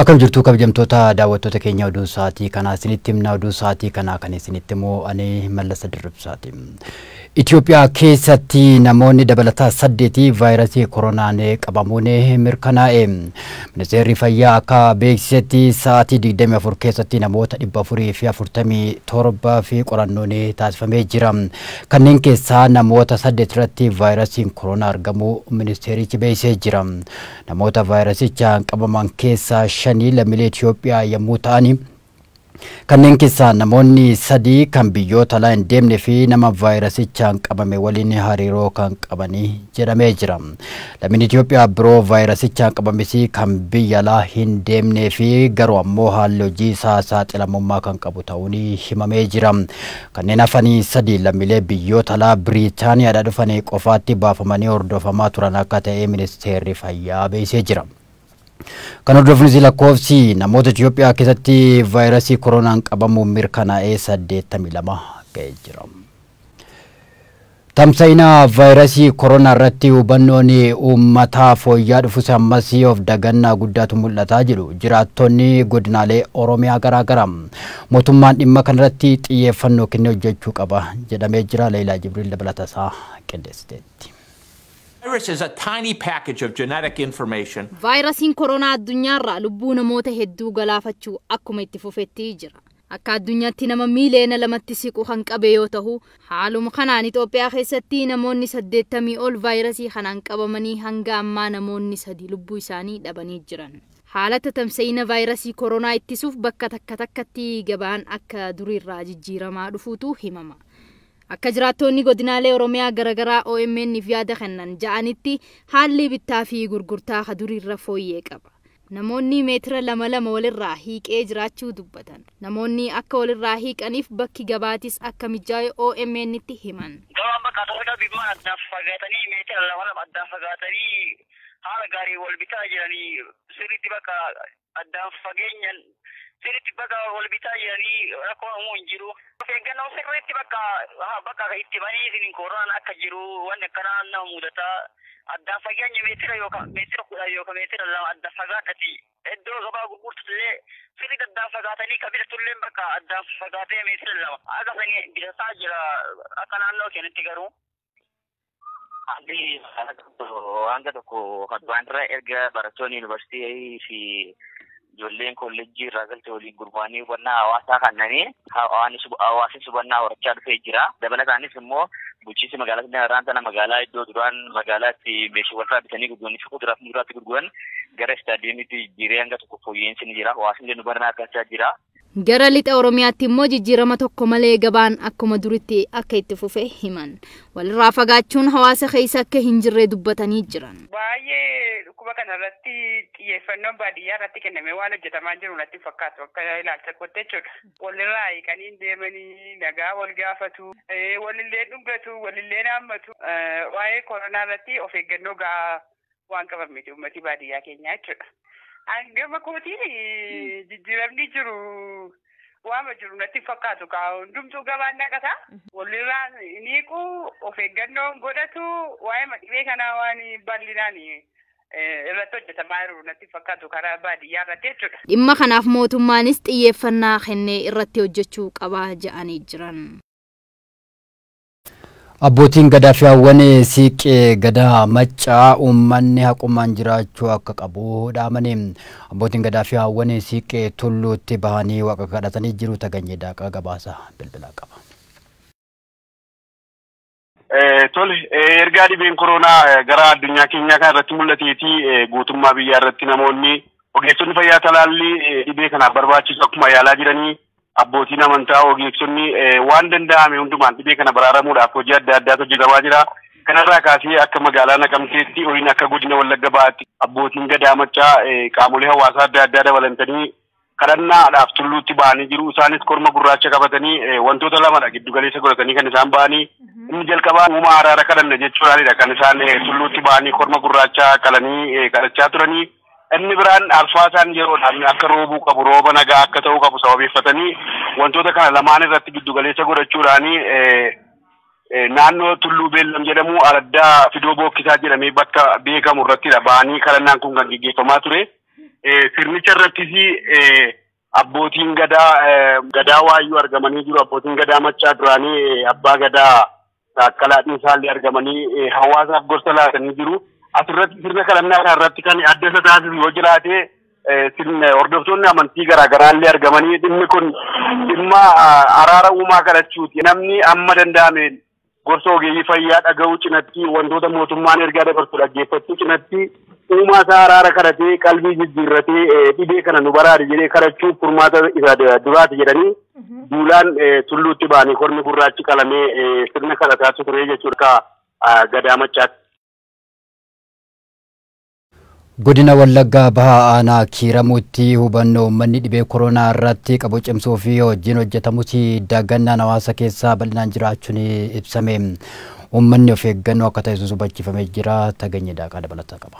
Akkam jirtu kabajamtoota daawwattoota keenya oduu sa'aatii kana isinitti himna oduu sa'aatii kana kan isinitti immoo ani Mallasa Dirribsaati. Itoophiyaa keessatti namoonni dabalataa 8 vaayirasii koronaan qabamuun mirkanaa'e. Ministeerri fayyaa akka beeksisetti sa'aatii 24 keessatti namoota 447 fi qorannoon taasifamee jira. Kanneen keessaa namoota 8 irratti vaayirasiin koronaa argamuu ministeerichi beeksisee jira. Namoota vaayirasichaan qabaman keessaa 5 lammiilee Itoophiyaa yommuu ta'an kanneen keessaa namoonni 3 kan biyyoota alaa hin deemne fi nama vaayirasichaan qabame waliin hariiroo kan qabanii jedhamee jira. Lammiin Itoophiyaa biroo vaayirasichaan qabames kan biyya alaa hin deemne fi garuu ammoo haalli hojii isaa saaxilamummaa kan qabu ta'uun himamee jira. Kanneen hafanii 3 lammiilee biyyoota alaa Biriitaaniyaadhaa dhufanii qofaatti baafamanii hordofamaa turan akka ta'e ministeerri fayyaa beeksisee jira. Kan hordofnis lakkoofsi namoota Itoophiyaa keessatti vaayirasii koronaan qabamuun mirkanaa'ee 82 ga'ee jira. Tamsa'ina vaayirasii koronaa irratti hubannoon uummataa fooyya'aa dhufus ammas of dagannaa guddaatu mul'ataa jiru. Jiraattonni godinaalee Oromiyaa garaagaraa mootummaan dhimma kanarratti xiyyeeffannoo kennee hojjechuu qaba jedhamee jira. Leelaa Jibriil dabalatasaa qindeessiteetti. Virus is a tiny package of genetic information. Vaayirasiin koronaa addunyaarraa lubbuu namoota hedduu galaafachuu akkuma itti fufetti jira. Akka addunyaatti nama miiliyoona 2 siqu kan qabe yoo ta'u, haaluma kanaan Itoophiyaa keessatti namoonni 80 ol vaayirasii kanaan qabamanii hanga ammaa namoonni 3 lubbuu isaanii dhabanii jiran. Haala tamsa'ina vaayirasii koronaa ittisuuf bakka takkatti gabaan akka duriirraa jijjiiramaa dhufuutu himama. Akka jiraattonni godinaalee Oromiyaa garagaraa OMN fi yaada kennan ja'anitti haalli bittaa fi gurgurtaa duriirra fooyyee qaba. Namoonni meetira 2 walirraa hiiqee jiraachuu dubbatan. Namoonni akka walirraa hiiqaniif bakki gabaatis akka mijaa'e OMN itti himan. Gabaan bakka tokko bimmaan adda fagaatanii meetira 2 adda fagaatanii haala gaarii wal bitaa jiranii sirriitti bakka adda fageenyaan sirriitti bakka wal bitaa jiranii rakkoo uumuu hin jiru. Eeggannoo sirriitti bakka itti banii isin koronaan akka jiru wanni akkanaa nama mudataa adda fageenya meetira 10 yookaan meetira 2 adda fagaatati. Iddoo gabaa gurgurtullee sirriitti adda fagaatanii kabilatullee bakka adda fagaatee meetira 2 akka sanii bitataa jira akka naannoo keenyatti garuu. Hanga tokko kadwaanirra erga barattoonni yuunivarsiitii fi ijoolleen kolleejjii irraa galte waliin gurmaa'anii hubannaa hawaasaa kannanii hawaasni hubannaa horachaa dhufee jira. Dabalataanis immoo bulchiinsi magaalaa Finfinnee magaalaa iddoo duraan magaalaatti meeshaawwan bitanii gurguranii fi kuduraa fi muduraatti gurguran gara istaadiyeemiitti jijjiiree hanga tokko fooyya'insi ni jira. Hawaasni illee hubannaa akkachaa jira. Gara lixa Oromiyaatti immoo jijjiirama tokko malee gabaan akkuma duritti akka itti fufee himan. Walirraa fagaachuun hawaasa keessa akka hin jirre dubbatanii jiran. Baay'ee dhukkuba kanarratti xiyyeeffannoon baadiyyaa irratti kennamee waan hojjetamaa jiru natti fakkaatu akka ilaalcha kootti jechuudha. Walirraa hiikanii deemanii nagaa wal gaafatu, walillee dhungatu, walillee naammatu. Waa'ee koronaa irratti of eeggannoo gahaa waan qaban miti uummatni baadiyyaa keenyaa jechuudha. Angama kootiin jijjiiramni jiru waama jiru natti fakkaatu hundumtuu gabaan naqata walirraa hiiqu of eeggannoon godhatu waa'ee dhibee kanaa waan bal'inaan irratti hojjetamaa jiru natti fakkaatu karaa baadiyyaa irratti jechuudha. Dhimma kanaaf mootummaanis xiyyeeffannaa kennee irratti hojjechuu qaba jedhanii jiran. Abbootiin gadaa fi hawwan siiqqee gadaa maccaa uummanni haqumaan jiraachuu akka qabu dhaamanii. Abbootiin gadaa fi hawwan siiqqee tulluutti bahanii waaqa kadhatanii jiru. Taganyee Daaqaa gabaasa bilbilaa qaba. Tole ergaa dhibeen koronaa gara addunyaa keenyaa kana irratti mul'ateeti guutummaa biyyaa irratti namoonni ogeessonni fayyaa talaallii dhibee kanaaf barbaachisu akkuma yaalaa jiranii abbootiin amantaa ogeessonni waan danda'ame hundumaan dhibee kana baraaramuudhaaf hojii adda addaatu hojjetamaa jira. Kanarraa kaasee akka magaalaa Naqamteetti yookiin akka godina Wallagga Bahaatti abbootiin gadaa maccaa qaamolee hawaasaa adda addaa dabalantanii kadhannaadhaaf tulluutti bahanii jiru. Isaanis korma gurraacha qabatanii wantoota lamadha giddu galeessa godhatanii kan isaan bahanii. Inni jalqabaa uumaa araara kadhanna jechuudhaanidha kan isaan tulluutti bahanii korma gurraacha qalanii kadhachaa turanii. Inni biraan alfaasaan yeroodhaan akka roobuu qabu rooba nagaa akka ta'uu qabu sababeeffatanii wantoota kana lamaan irratti giddu galeessa godhachuudhaanii naannoo Tulluu Beellam jedhamu araddaa Fidoo Bookkisaa jedhamee bakka beekamu irrattidha bahanii kadhannaan kun kan gaggeeffamaa ture. sirnicha irrattis abbootiin gadaa waayyuu argamanii jiru. Abbootiin gadaa machaa duraanii abbaa gadaa akkalaadhiin isaallee argamanii hawaasaaf gorsa laatanii jiru. Asirratti sirna kadhannaa irratti kan adda isa taasisu yoo jiraate hordoftoonni amantii garaagaraallee argamanii dhimmi kun dhimma araara uumaa kadhachuuti. Namni amma danda'ameen gorsa ogeeyyii fayyaa dhaga'uu cinatti wantoota mootummaan ergaa dabarsu dhaggeeffachuu cinatti uumaa isaa araara kadhatee qalbii jijjiirratee dhibee kana nu baraari jedhee kadhachuuf furmaata isa duraati jedhanii duulaan tulluutti ba'anii kormi gurraachi qalamee sirna kadhataa ture jechuudha gadaa machaatti. Godina Wallaggaa Bahaa Aanaa Kiiramuutti hubannoo uummanni dhibee koronaa irratti qabu cimsuu fi hojiin hojjetamus daagannaan hawaasa keessaa bal'inaan jiraachuun ibsame. Uummanni of eeggannoo akka taasisu hubachiifamee jira. Taganya daaqaa dabalataa qaba.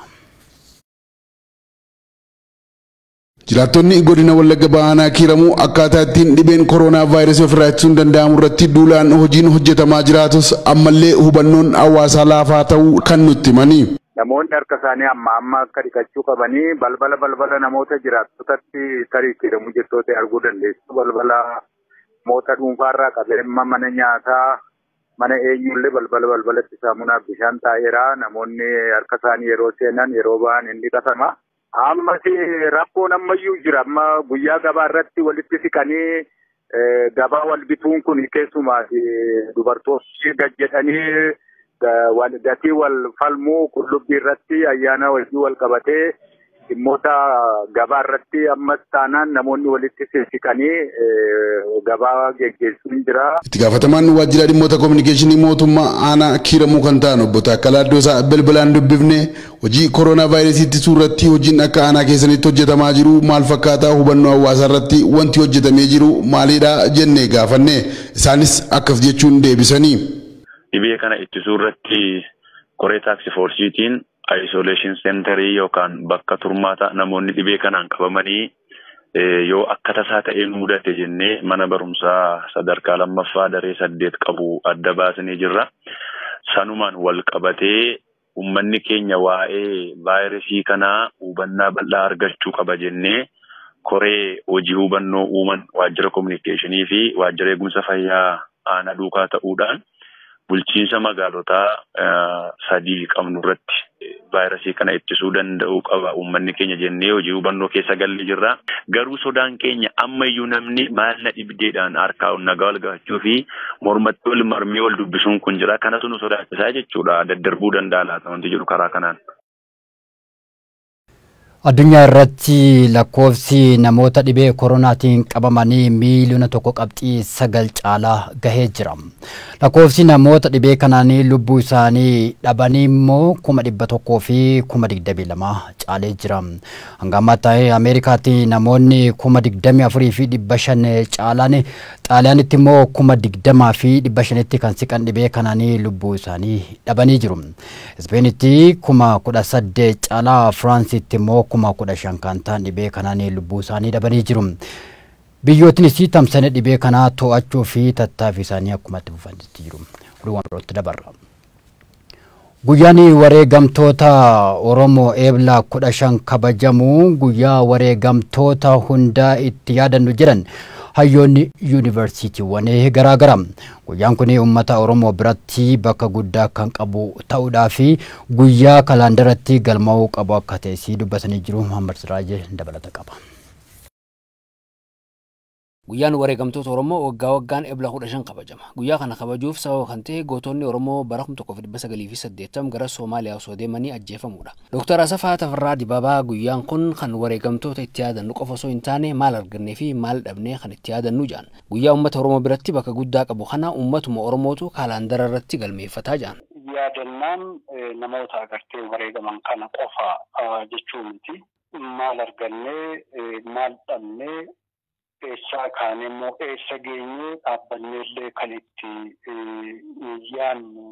Jiraattonni godina Wallagga Bahaa Aanaa Kiiramuu akkaataa ittiin dhibeen koronaa vaayirasii ofirraa ittisuun danda'amu irratti duulaan hojiin hojjetamaa jiraatus ammallee hubannoon hawaasaa laafaa ta'uu kan nutti himani. Namoonni harka isaanii amma akka dhiqachuu qabanii balbala namoota jiraattotatti tarii Kiiramuu jettoota arguu dandeessu. Balbala moota dhuunfaarraa qabeemma mana nyaataa mana eenyullee balbalatti saamunaaf bishaan taa'eera. Namoonni harka isaanii yeroo seenan yeroo ba'an inni dhiqatama. Ammas rakkoon ammayyuu jira. Amma guyyaa gabaa irratti walitti siqanii gabaa wal bituun kun keessumaa dubartoonni gajjedhanii gatii wal falmuu qullubbii irratti ayyaana wajjin wal qabatee dhimmoota gabaa irratti ammas taanaan namoonni walitti siqanii gabaa geggeessuun jira. Itti gaafatamaan waajjira dhimmoota kominikeeshinii mootummaa aanaa Kiiramuu kan ta'an obbo Taakkalaa Addoosaa bilbilaan dubbifne hojii koronaa vaayirasii ittisuu irratti hojiin akka aanaa keessanitti hojjetamaa jiru maal fakkaata, hubannoo hawaasaa irratti wanti hojjetamee jiru maalidha jennee gaafanne isaanis akkas jechuun deebisanii. Dhibee kana ittisuu irratti koree taaksii foorsiitiin isolation centerii yookaan bakka turmaata namoonni dhibee kanaan qabamanii yoo akka tasaa ta'ee mudate jennee mana barumsaa sadarkaa lammaffaa daree 8 qabu adda baasnee jirra. Sanumaan wal qabatee uummanni keenya waa'ee vaayirasii kanaa hubannaa bal'aa argachuu qaba jennee koree hojii hubannoo uuman waajjira kominikeeshinii fi waajjira eegumsa fayyaa aanaa duukaa ta'uudhaan bulchiinsa magaalotaa 3 qabnu irratti vaayirasii kana ittisuu danda'uu qaba uummanni keenya jennee hojii hubannoo keessa gallee jirra. Garuu sodaan keenya ammayyuu namni maalna dhibdeedhaan harkaa nagaa wal gaafachuu fi mormatti wal marmee wal dubbisuun kun jira. Kanatu nu sodaachisaa jechuudha. Daddarbuu danda'a laata wanti jiru karaa kanaan. Addunyaa irratti lakkoofsi namoota dhibee koronaatiin qabamanii miiliyoona 1.9 caalaa gahee jira. Lakkoofsi namoota dhibee kanaan lubbuu isaanii dhabanii immoo 100,000 fi 22,000 caalee jira. Hanga ammaatti Ameerikaatti namoonni 24,000 fi 500 caalaan Xaaliyaanitti immoo 20,000 fi 500 kan siqan dhibee kanaan lubbuu isaanii dhabanii jiru. Ispeenitti 18,000 caalaa, Firaansitti immoo 15,000 kan ta'an dhibee kanaan lubbuu isaanii dhabanii jiru. Biyyootnis tamsa'ina dhibee kanaa to'achuu fi tattaaffii isaanii akkuma itti fufanitti jiru. Oduuwwan birootti dabarra. Guyyaan wareegamtoota Oromoo Eebla 15 kabajamu guyyaa wareegamtoota hundaa itti yaadannu jedhan hayyoonni yuunivarsiitiiwwan garaagara. Guyyaan kun uummata Oromoo biratti bakka guddaa kan qabu ta'uudhaa fi guyyaa kalaandaratti galmaa'uu qabu akka ta'e dubbatanii jiru. Muhammad Siraajee dabalata qaba. Guyyaan wareegamtoota Oromoo waggaan Eebla 15 kabajama. Guyyaa kana kabajuuf sababa kan ta'e gootonni Oromoo bara 1980 gara Soomaaliyaa osoo deemanii ajjeefamuudha. Dr. Asafaa Tafarraa Dibaabaa guyyaan kun kan wareegamtoota itti yaadannu qofa osoo hin taane maal argannee fi maal dhabnee kan itti yaadannu jedhan. Guyyaa uummata Oromoo biratti bakka guddaa qabu kana uummatuma Oromootu kaalaandara irratti galmeeffataa jedhan. Yaadannaan namoota agartee wareegaman kana qofa jechuun miti. Maal argannee maal dhabnee eessaa kaanee immoo eessa geenyee dhaabbannee illee kan itti yaannu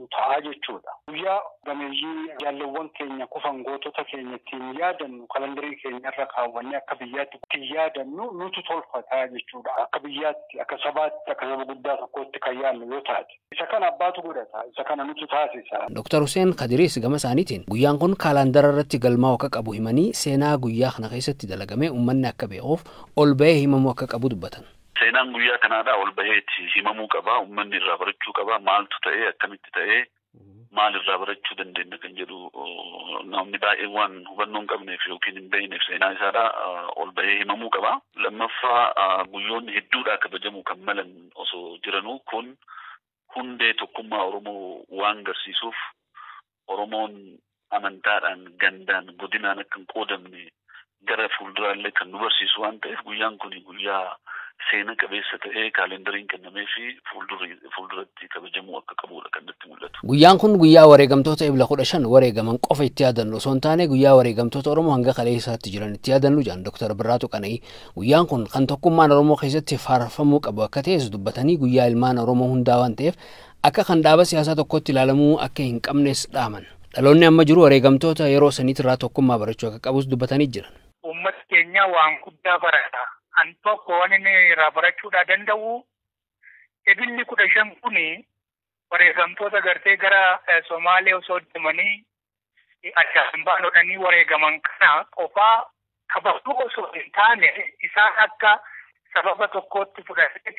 ta'a jechuudha. Guyyaa gameeyyii jaalawwan keenya kufan gootota keenya ittiin yaadannu kalandarii keenya irra kaawwannee akka biyyaatti ittiin yaadannu nutu tolfataa jechuudha. Akka biyyaatti, akka sabaatti, akka saba guddaa tokkotti kan yaadnu yoo taate. Isa kana abbaatu godhata. Isa kana nutu taasisa. Dr. Hussein Khadiris gama isaaniitiin guyyaan kun kaalandara irratti galmaa akka qabu himanii seenaa guyyaa kana keessatti dalagamee uummanni akka beekuuf ol bahee himamuu akka qabu dubbatan. Seenaan guyyaa kanaadhaa ol baheetti himamuu qaba, uummanni irraa barachuu qaba, maaltu ta'ee akkamitti ta'ee maal irraa barachuu dandeenya kan jedhu namni baay'ee waan hubannoo hin qabneef yookiin hin beekneef seenaa isaadhaa ol bahee himamuu qaba. Lammaffaa guyyoonni hedduudhaa kabajamuu kan malan osoo jiranuu kun hundee tokkummaa Oromoo waan garsiisuuf Oromoon amantaadhaan gandaan godinaan akka hin qoodamne gara fuulduraallee kan nu barsiisu waan ta'eef guyyaan kun guyyaa seena qabeessa ta'ee kaalendariin kennamee fi fuulduratti kabajamuu akka qabudha kan nutti mul'atu. Guyyaan kun guyyaa wareegamtoota Ebla 15 wareegaman qofa itti yaadannu osoo hin taane guyyaa wareegamtoota Oromoo hanga kaleessaatti jiran itti yaadannu jedhan Dr. Birraatu Qana'ii. Guyyaan kun kan tokkummaan Oromoo keessatti faarfamuu qabu akka ta'es dubbatanii guyyaa ilmaan Oromoo hundaa waan ta'eef akka kan dhaaba siyaasaa tokkotti ilaalamuu akka hin qabnes dhaaman. Dhaloonni amma jiru wareegamtoota yeroo saniitirraa tokkummaa barachuu akka qabus dubbatanii jiran. Uummatni keenya waan guddaa barata. An tokko waan inni irraa barachuudhaa danda'u Ebilli 15 kuni wareegamtoota gartee gara Somaaliyaa osoo deemanii addaan baanodhanii wareegaman kana qofaa kabajuu osoo hin taane isaan akka sababa tokkootti fudhatee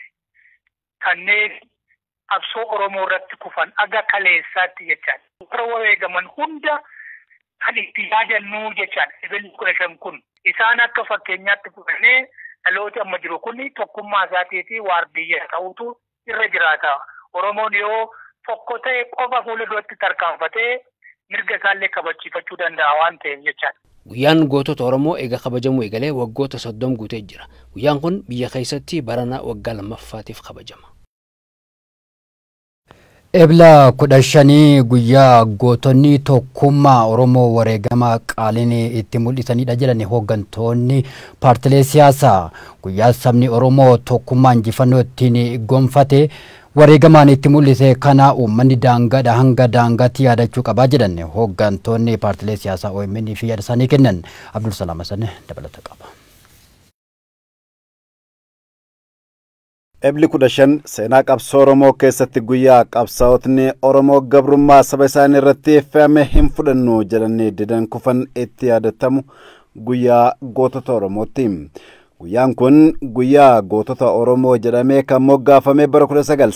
kanneen qabsoo Oromoo irratti kufan aga kaleessaatti jechaan. Warra wareegaman hunda kan itti yaadannu jechaan Ebilli 15 kun isaan akka fakkeenyaatti fudhannee dhaloota amma jiru kun tokkummaa isaatii fi waardiyyaa ta'utu irra jiraata. Oromoon yoo tokko ta'e qofa fuula duratti tarkaanfatee mirga isaallee kabachiifachuu danda'a waan ta'eef jechaadha. Guyyaan gootota Oromoo eega kabajamuu eegalee waggoota 30 guutee jira. Guyyaan kun biyya keessatti barana waggaa lammaffaatiif kabajama. Ebla 15 guyyaa gootonni tokkummaa Oromoo wareegama qaaliin itti mul'isanidha jedhan hooggantoonni paartilee siyaasaa. Guyyaa sabni Oromoo tokkummaa injifannoo ittiin gonfate wareegamaan itti mul'ise kana uummanni daangaadha hanga daangaatti yaadachuu qabaa jedhan hooggantoonni paartilee siyaasaa OMN fi yaada isaanii kennan. Abdul Salaam Hasan dabalata qaba. Ebli 15 seenaa qabsoo Oromoo keessatti guyyaa qabsaa'otni Oromoo gabrummaa saba isaanii irratti fe'ame hin fudhannu jedhanii didan kufan itti yaadatamu guyyaa gootota Oromooti. Guyyaan kun guyyaa gootota Oromoo jedhamee kan moggaafame bara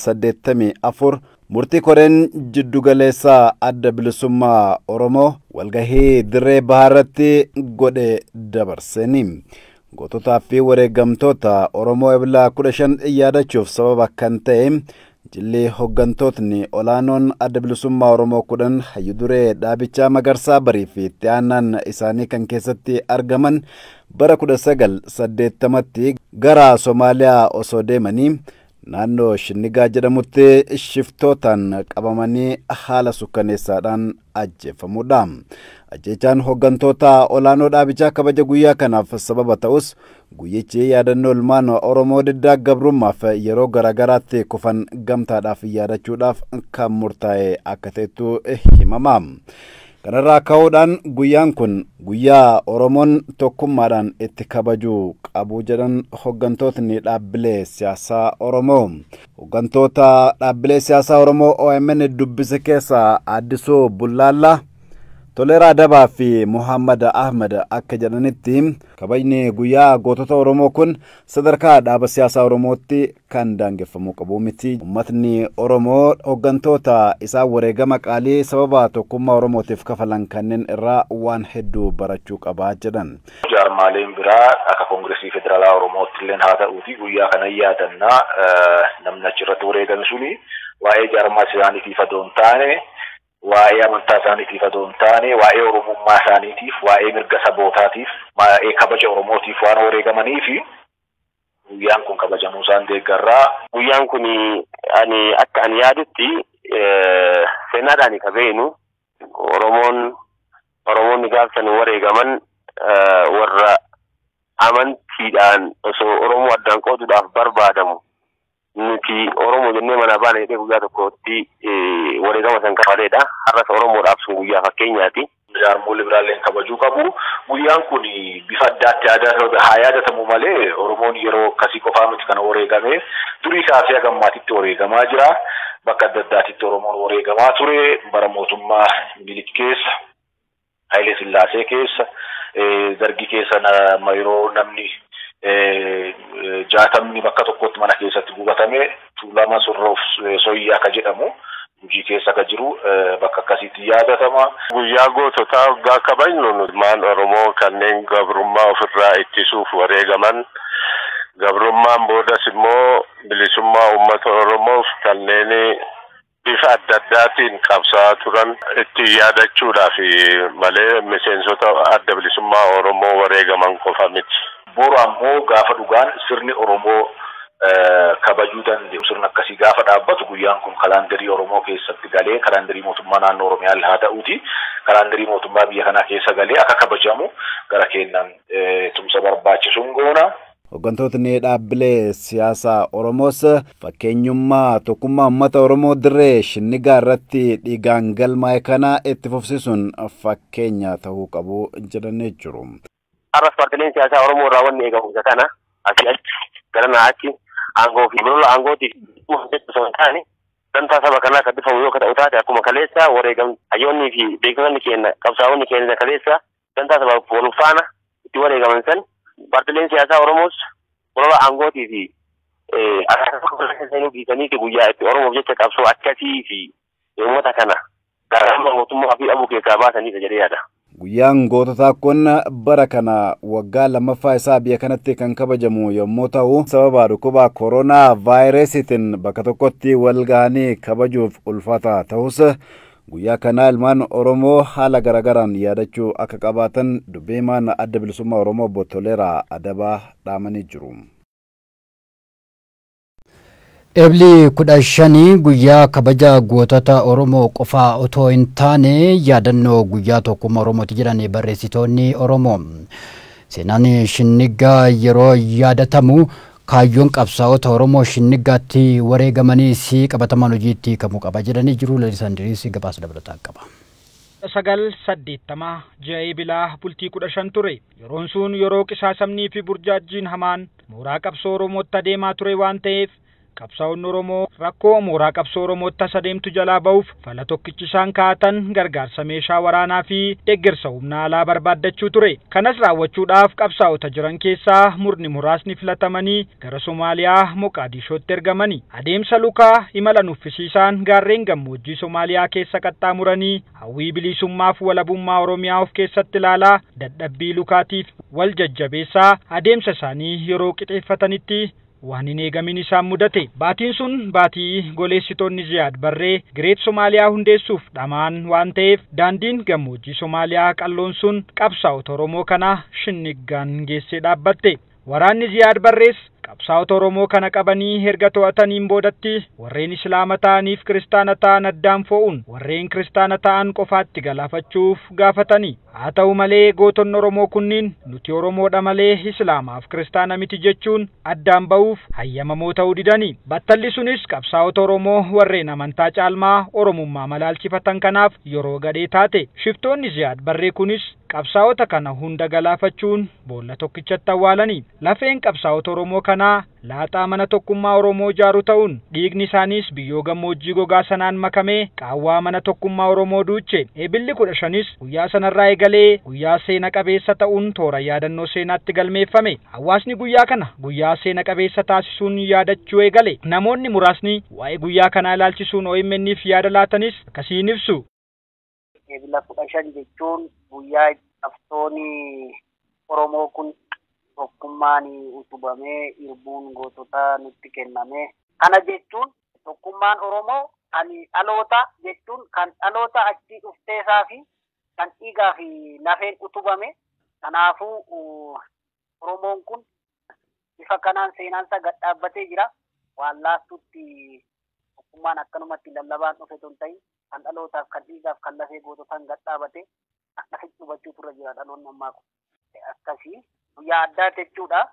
1984 murtii koreen jiddugaleessaa adda bilisummaa Oromoo walgahii dirree bahaarratti godhe dabarseni. Goototaa fi wareegamtoota Oromoo Ebla 15 yaadachuuf sababa kan ta'e jilli hooggantootni olaanoon adda bilisummaa Oromoo 10 hayyu duree dhaabichaa Magarsaa Barii fi itti aanaan isaanii kan keessatti argaman bara 1980tti gara Somaaliyaa osoo deemanii naannoo Shinnigaa jedhamutti shiftootaan qabamanii haala sukkaneessaadhaan ajjeefamudha. Ajjechaan hooggantoota olaanoo dhaabichaa kabaja guyyaa kanaaf sababa ta'us guyyichi yaadannoo ilmaan Oromoo diddaa gabrummaaf yeroo garagaraatti kufan gamtaadhaaf yaadachuudhaaf kan murtaa'e akka ta'etu himama. Kanarraa ka'uudhaan guyyaan kun guyyaa Oromoon tokkummaadhaan itti kabajuu qabu jedhan hooggantootni dhaabbilee siyaasaa Oromoo. Hooggantoota dhaabbilee siyaasaa Oromoo OMN dubbise keessaa Addisuu Bullaallaa, Toleeraa Dabaa fi Muhammad Ahmad akka jedhanitti kabajni guyyaa gootota Oromoo kun sadarkaa dhaaba siyaasaa Oromootti kan daangeffamuu qabu miti. Uummatni Oromoo hooggantoota isaa wareegama qaalii sababa tokkummaa Oromootiif kafalan kanneen irraa waan hedduu barachuu qabaa jedhan. Jaarmaaleen biraa akka Koongireesii Federaalaa Oromootti illee haa ta'uuti guyyaa kana yaadannaa namni achirratti wareegame suni waa'ee jaarmaa isaaniitiif adoo hin taane waa'ee amantaa isaaniitiif adoo hin taane waa'ee oromummaa isaaniitiif waa'ee mirga sabootaatiif waa'ee kabaja Oromootiif waan wareegamaniif guyyaan kun kabajamuu isaan deeggarraa. Guyyaan kun akka ani yaadutti seenaadhaan ka beenu Oromoonni gaafsan wareegaman warra amantiidhaan osoo Oromoo addaan qooduudhaaf barbaadamu nuti Oromoo jennee mana baane jedhee guyyaa tokkotti wareegama san kafaleedha. Har'as Oromoodhaaf sun guyyaa fakkeenyaati. Jaarmolee biraallee kabajuu qabu. Guyyaan kun bifa addaatti haa yaadatamu malee Oromoon yeroo akkasii qofaa miti kana wareegame durii kaasee hagammaatitti wareegamaa jira. Bakka adda addaatitti Oromoon wareegamaa ture. Bara mootummaa Minilik keessa, Hayilee Sillaasee keessa, Dargii keessa yeroo namni 60 bakka tokkotti mana keessatti gubatame Tuulama Sorroof Soyyaa akka jedhamu hojii keessa akka jiru bakka akkasiitti yaadatama. Guyyaa goototaa waggaa kabajnu ilmaan Oromoo kanneen gabrummaa ofirraa ittisuuf wareegaman, gabrummaan boodas immoo bilisummaa uummata Oromoof kanneen bifa adda addaatiin qabsaa'aa turan itti yaadachuudhaaf malee miseensota adda bilisummaa Oromoo wareegaman qofa miti. Boru ammoo gaafa dhugaan sirni Oromoo kabajuu danda'u sirna akkasii gaafa dhaabbatu guyyaan kun kalaandarii Oromoo keessatti galee kalaandarii mootummaa naannoo Oromiyaa haa ta'uuti kalaandarii mootummaa biyya kanaa keessa galee akka kabajamu gara keennan tumsa barbaachisuun goona. Hooggantootni dhaabbilee siyaasaa Oromoos fakkeenyummaa tokkummaa uummata Oromoo dirree shinnigaa irratti dhiigaan galmaa'e kana itti fufsiisuun fakkeenya ta'uu qabu jedhanii jiru. Har'as paartileen siyaasaa Oromoo irraa wanni eegamu isa kana asii achi gara achi aangoo fi lola aangootiif osoo hin taane dantaa saba kanaa kan bifamu yoo ta'u taate akkuma kaleessa wareegamni hayyoonnii fi beektonni keenya qabsaa'onni keenya kaleessa dantaa sabaaf wal faana itti wareegaman san paartileen siyaasaa Oromoos lola aangootii fi akkasumas dhiisaniiti guyyaa itti Oromoof jecha qabsoo akkasii fi uummata kana gara mootummaa fi dhabuu keessaa baasanidha jedhee yaada. Guyyaan goototaa kun bara kana waggaa lammaffaa isaa biyya kanatti kan kabajamu yommuu ta'u sababa dhukkuba koronaa vaayirasiitiin bakka tokkotti wal gahanii kabajuuf ulfaataa ta'us guyyaa kana ilmaan Oromoo haala garagaraan yaadachuu akka qabaatan dubbiimaan adda bilisummaa Oromoo Obbo Toleeraa Adabaa dhaamanii jiru. Ebli 15 guyyaa kabaja gootota Oromoo qofaa otoo hin taane yaadannoo guyyaa tokkummaa Oromooti jedhanii barreessitoonni Oromoo. Seenaan shinnigaa yeroo yaadatamu kaayyoon qabsaa'ota Oromoo shinnigaatti wareegamanii si qabataman hojiitti kamuu qaba jedhanii jiru. Lalisandiriis gabaasa dabalataa qaba. 980 ji'a bilaa bultii 15 ture. Yeroon sun yeroo qisaasamnii fi burjaajjiin hamaan mooraa qabsoo Oromootti adeemaa ture waan ta'eef qabsaa'onni Oromoo rakkoo mooraa qabsoo Oromootti adeemtu jalaa ba'uuf fala tokkichi isaan kaa'atan gargaarsa meeshaa waraanaa fi deeggarsa humna alaa barbaaddachuu ture. Kanas raawwachuudhaaf qabsaa'ota jiran keessaa murni muraasni filatamanii gara Somaaliyaa Moqaadishootti ergamanii adeemsa lukaa imala nuffisiisaan gaarreen gammoojjii Somaaliyaa keessa qaxxaamuranii hawwii bilisummaaf walabummaa Oromiyaa of keessatti ilaalaa dadhabbii lukaatiif wal jajjabeessaa adeemsa isaanii yeroo qixeeffatanitti waan hin eegamin isaan mudate. Baatiin sun baatii goleessitoonni Ziyaad Barree Gireet Somaaliyaa hundeessuuf dhamaan waan ta'eef daandiin gammoojjii Somaaliyaa qalloon sun qabsaa'ota Oromoo kana shinniggaan geessee dhaabbatte. Waraanni Ziyaad Barrees qabsaa'ota Oromoo kana qabanii erga to'ataniin boodatti warreen Islaama ta'aniif kiristaana ta'an addaan fo'uun warreen kiristaana ta'an qofaatti galaafachuuf gaafatanii. Haa ta'u malee gootonni Oromoo kunniin nuti Oromoodha malee Islaamaaf kiristaana miti jechuun addaan ba'uuf hayyamamoo ta'uu didanii. Battalli sunis qabsaa'ota Oromoo warreen amantaa caalmaa Oromummaa malaalchifatan kanaaf yeroo gadhee taate. Shiftoonni Ziyaad Barree kunis qabsaa'ota kana hunda galaafachuun boolla tokkichatti awwaalanii. Lafeen qabsaa'ota Oromoo kanaa laaxaa mana tokkummaa Oromoo ijaaru ta'uun dhiigni isaaniis biyyoo gammoojjii gogaa sanaan makamee qaawwaa mana tokkummaa Oromoo duuche. Eebilli 15 guyyaa sanarraa eegalee guyyaa seena qabeessa ta'uun toora yaadannoo seenaatti galmeeffame. Hawaasni guyyaa kana guyyaa seena qabeessa taasisuun yaadachuu eegale. Namoonni muraasni waa'ee guyyaa kanaa ilaalchisuun OMN'if yaada laatanis akkasiin ibsu. Eebila 15 jechuun guyyaa qabsoonni Oromoo kun tokkummaan utubamee irbuun gootota nutti kenname. Kana jechuun tokkummaan Oromoo kan dhaloota jechuun kan dhaloota achi dhufteesaa fi kan dhiigaa fi lafeen utubame. Kanaafuu Oromoon kun bifa kanaan seenaansa gad dhaabbatee jira. Waan laattutti tokkummaan akkanumatti lallabaan dhufe tun ta'in kan dhalootaaf kan dhiigaaf kan lafee goototaan gad dhaabate akkasitti hubachuu turre jira dhaloonni ammaa kun. Akkasii guyyaa addaa jechuudha.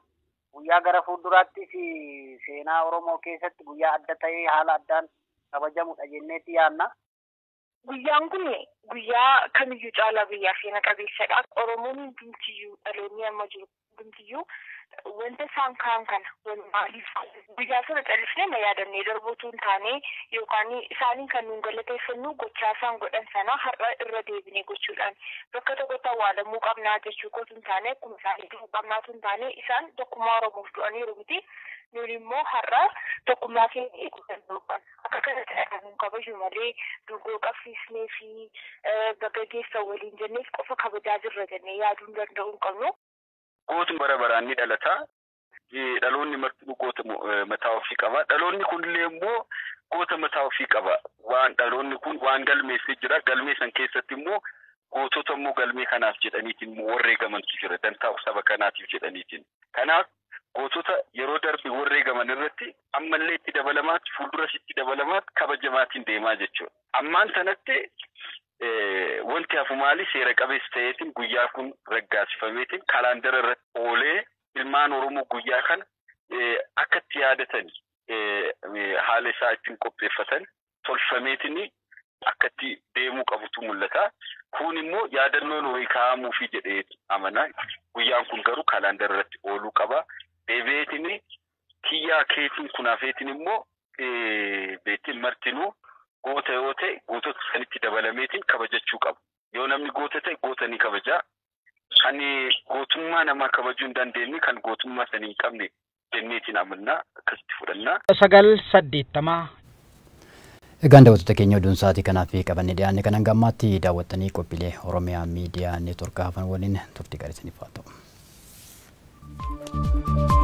guyyaa gara fuulduraattis seenaa Oromoo keessatti guyyaa adda ta'ee haala addaan kabajamudha jenneetti yaadna. Guyyaan kun guyyaa kamiyyuu caalaa biyyaa seena qabeessadha. Oromoon hundumtiyyuu dhaloonni amma jiru hundumtiyyuu wanta isaan kaan kana maaliif guyyaa sana callisnee ma yaadannee darbuutu hin taane yookaan isaaniin kan nuun galateeffannu gochaa isaan godhan sana har'a irra deebinee gochuudhaan bakka tokkotti awwaalamuu qabnaa jechuu qotu hin taane akkuma isaanii du'uu qabnaatu hin taane isaan tokkummaa Oromoof du'aniiru miti. Nuti immoo har'a tokkummaa keenya eeguu danda'uudhaan akka kana ta'an kabaju malee dungoo qabsiisnee fi bakka geessa waliin jenneef qofa kabajaa jirra jennee yaaduu danda'uu hin qabnu. Gootni bara baraan ni dhalata. Dhaloonni martuu goota mataa ofii qaba. Dhaloonni kunillee immoo goota mataa ofii qaba. Waan dhaloonni kun waan galmeessee jira. Galmee san keessatti immoo gootota immoo galmee kanaaf jedhaniitiin immoo wareegamantu jira. Dantaa saba kanaatiif jedhaniitiin. Kanaaf gootota yeroo darbe wareegaman irratti ammallee itti dabalamaatti fuulduras itti dabalamaatti kabajamaatiin deemaa jechuudha. Ammaan sanatti wanti hafu maali seera qabeessa ta'eetiin guyyaa kun raggaasifameetiin kalaandara irratti oolee ilmaan Oromoo guyyaa kana akka itti yaadatanii haala isaa ittiin qopheeffatan tolfameetiin akka itti deemuu qabutu mul'ata. Kun immoo yaadannoon horii kaa'amuufi jedhee amana. Guyyaan kun garuu kalaandara irratti ooluu qaba. Deebi'eetiin kiyyaa keetiin kunaafeetiin immoo beetiin martinuu goota yoo ta'e gootota sanitti dabalameetiin kabajachuu qabu. Yoo namni goota ta'e goota ni kabajaa. Kan gootummaa namaa kabajuu hin dandeenye kan gootummaa sanii hin qabne jenneetiin amannaa akkasitti fudhannaa. 980 Egaan daawwattoota keenya oduun sa'aatii kanaaf qabannee dhiyaanne kanan gammaatti daawwattanii qophiilee Oromiyaa miidiyaa neetworkaa hafan waliin turtii gaarii isiniif haa ta'u.